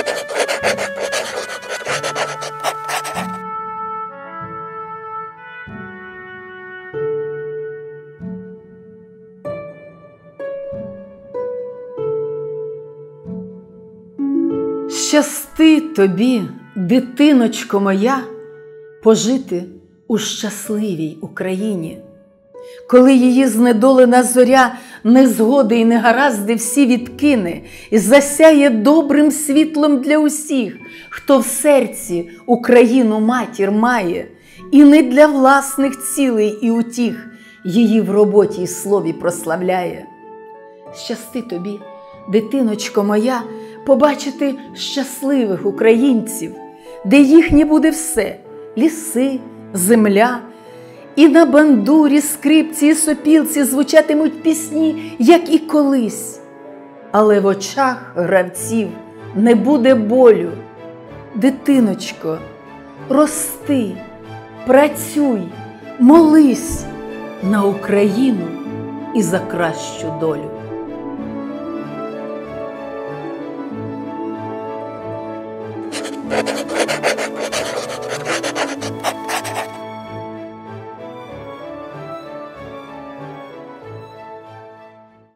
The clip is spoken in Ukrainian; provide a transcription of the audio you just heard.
Щасти тобі, дитиночко моя, пожити у щасливій Україні, коли її знедолена зоря незгоди й негаразди всі відкине і засяє добрим світлом для усіх, хто в серці Україну матір має, і не для власних цілей і утіх її в роботі й слові прославляє. Щасти тобі, дитиночко моя, побачити щасливих українців, де їхнє буде все – ліси, земля, і на бандурі, скрипці і сопілці звучатимуть пісні, як і колись. Але в очах гравців не буде болю. Дитиночко, рости, працюй, молись на Україну і за кращу долю.